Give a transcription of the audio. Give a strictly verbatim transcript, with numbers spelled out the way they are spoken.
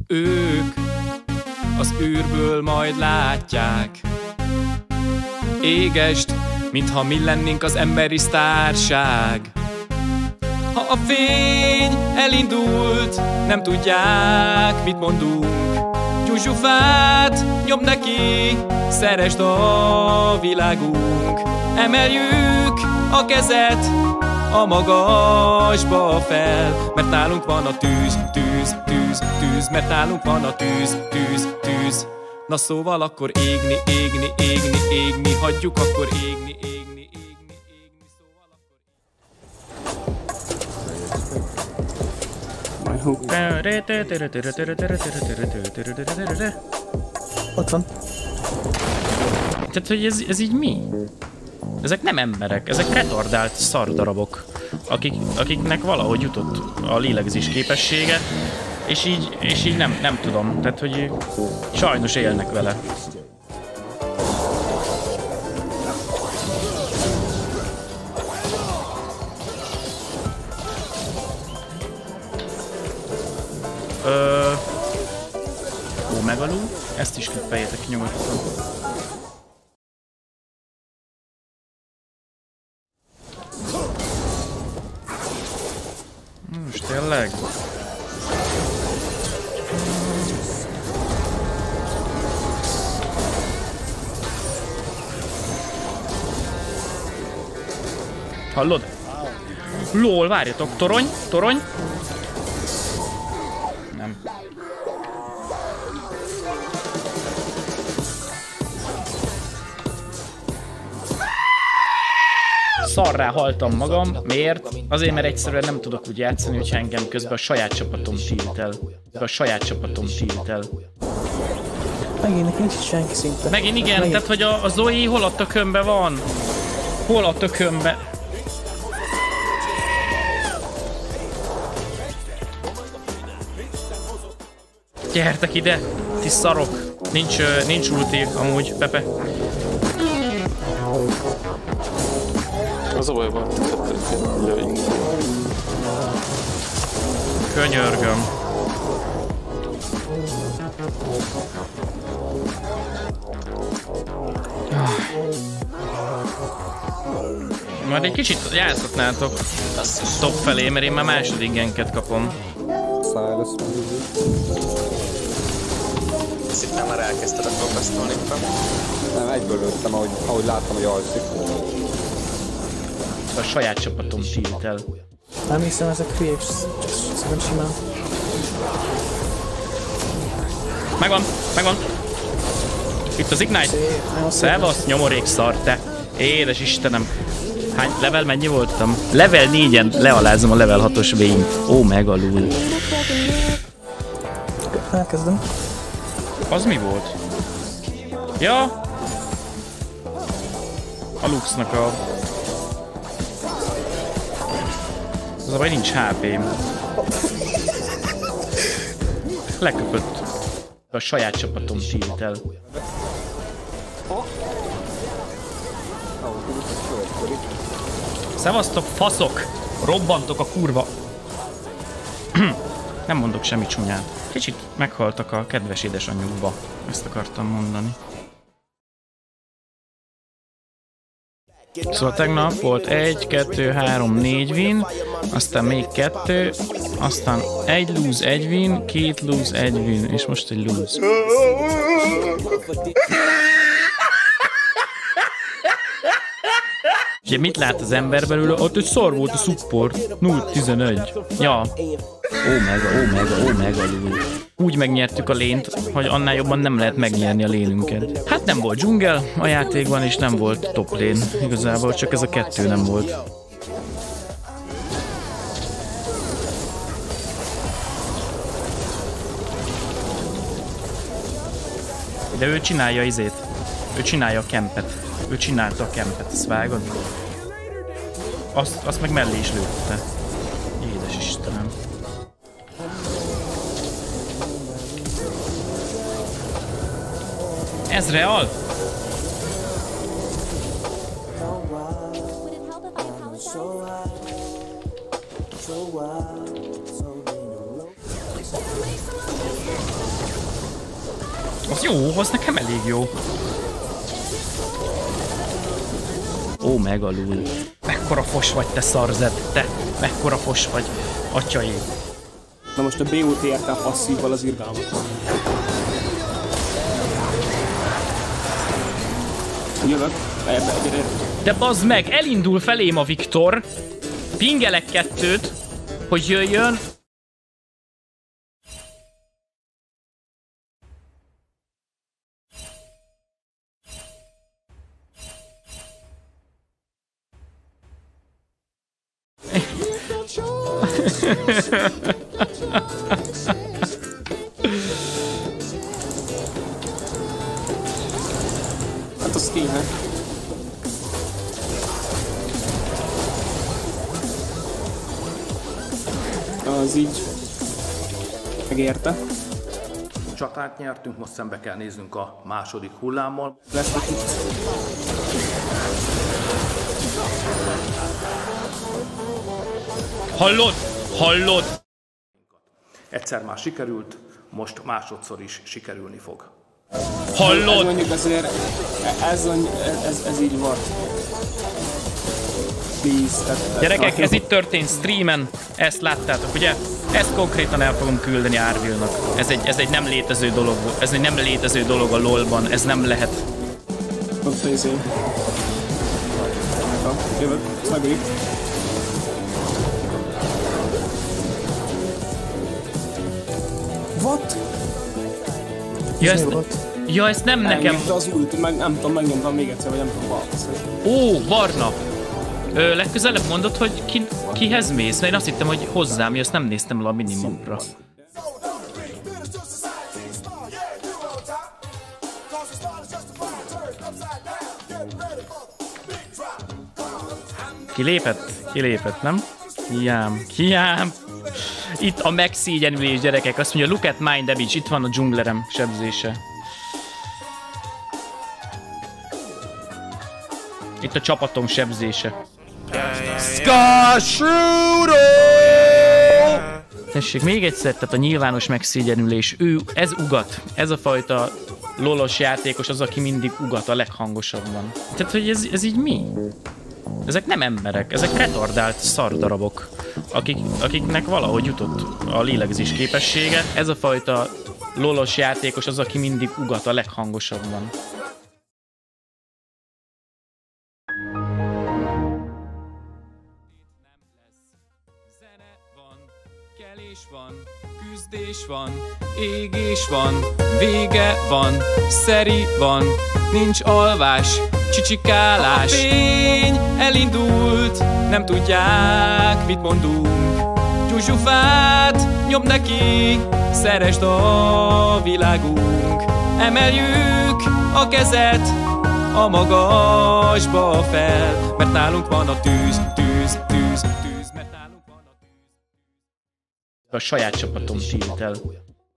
Ők az űrből majd látják. Égest, mintha mi lennénk az emberi sztárság. Ha a fény elindult, nem tudják, mit mondunk. Gyuzsufát nyom neki, szeresd a világunk. Emeljük a kezet a magasba fel, mert nálunk van a tűz, tűz, tűz, tűz, mert nálunk van a tűz, tűz, tűz. Na szóval akkor égni, égni, égni, égni, hagyjuk akkor égni, égni, égni, égni, szóval akkor... Ott van. Tehát, hogy ez, ez így mi? Ezek nem emberek, ezek retardált szardarabok, akik, akiknek valahogy jutott a lélegzés képessége, és így, és így nem, nem tudom, tehát hogy sajnos élnek vele. Ö... Ó, megalul, ezt is klippeljétek nyugodtan. Most tényleg? Hallod? Lol, várjatok, torony, torony. Nem. Szarrá haltam magam. Miért? Azért, mert egyszerűen nem tudok úgy játszani, hogyha engem közben a saját csapatom tilt el. A saját csapatom tilt el. Megint neki nincs senki szinte. Megint igen, Megint. Tehát hogy a, a Zoe hol a tökönbe van? Hol a tökönbe? Gyertek ide, ti szarok! Nincs, nincs ulti amúgy, Pepe. Az a baj van, hogy könyörgöm. Majd egy kicsit játszhatnátok top felé, mert én már második genket kapom. Ezt itt már elkezdted a propesztolni. Nem, egyből lőttem, ahogy, ahogy láttam, hogy alszik. A saját csapatom tilt el. Nem hiszem, ezek hülyék, szerintem simán. Megvan, megvan. Itt az Ignite. Szevasz, nyomorék szar, te. Édes Istenem. Hány level mennyi voltam? Level négyen lealázom a level hatos vényt. Ó, megalul. Elkezdem. Az mi volt? Ja. A Luxnak a... Az a baj, nincs há pém. Leköpött. A saját csapatom tilt el. Szevasztok, faszok! Robbantok a kurva! Nem mondok semmi csúnyát. Kicsit meghaltak a kedves édesanyjukba. Ezt akartam mondani. Szóval tegnap volt egy, kettő, három, négy win, aztán még kettő, aztán egy lose, egy win, két lose, egy win, és most egy lose. Ugye mit lát az ember belőle? Ott egy szar volt a support. nulla tizenegy. Ja. Ó mega, ó mega, ó mega lul. Úgy megnyertük a lént, hogy annál jobban nem lehet megnyerni a lénünket. Hát nem volt dzsungel a játékban, és nem volt top lén. Igazából csak ez a kettő nem volt. De ő csinálja izét. Ő csinálja a kempet. Ő csinálta a kempet, ezt vágod? Azt, azt meg mellé is lőtte. Édes Istenem. Ez real? Az jó, az nekem elég jó. Ó, megalul. Mekkora fos vagy, te szarzed, te. Mekkora fos vagy, atyai. Na most a bé o té er-tel passzívval az irgalmat. Jövök. Ebbe, egyre. De bazd meg, elindul felém a Viktor. Pingelek kettőt, hogy jöjjön. Hát az kéne. Az így megérte. Csatát nyertünk, most szembe kell néznünk a második hullámmal. Lesz neki. Hallod? Hallod? Egyszer már sikerült, most másodszor is sikerülni fog. Hallod? Ez mondjuk azért, ez, ez, ez így volt. Please, tehát, Gyerekek, ez itt történt streamen, ezt láttátok, ugye? Ezt konkrétan el fogom küldeni Árvilnak. Ez egy, ez egy nem létező dolog, ez egy nem létező dolog a lolban, ez nem lehet. Ott nézzé. Jövök, szagoljuk. What? Ja, ezt, ja, ezt nem nekem... Elnyomta az ult, meg nem tudom, megnyomtam még egyszer, vagy nem tudom, balfasz. Ó, barna! Ö, legközelebb mondod, hogy ki, kihez mész? Mert én azt hittem, hogy hozzám, és azt nem néztem le a minimumra. Kilépett? Kilépett, nem? Kiám, kiám! Itt a megszégyenülés, gyerekek. Azt mondja, look at my damage. Itt van a dzsunglerem sebzése. Itt a csapatom sebzése. Tessék, még egyszer, tehát a nyilvános megszégyenülés. Ő, ez ugat. Ez a fajta lolos játékos az, aki mindig ugat a leghangosabban. Tehát, hogy ez, ez így mi? Ezek nem emberek, ezek retardált szardarabok, akik, akiknek valahogy jutott a lélegzés képessége. Ez a fajta lolos játékos az, aki mindig ugat a leghangosabban. Van, küzdés van, égés van, vége van, szeri van, nincs alvás, csicsikálás. A fény elindult, nem tudják, mit mondunk. Zsuzsufát nyom neki, szeresd a világunk. Emeljük a kezet a magasba fel, mert nálunk van a tűz, tűz, tűz, tűz, mert nálunk van a tűz. A saját csapatom tilt el.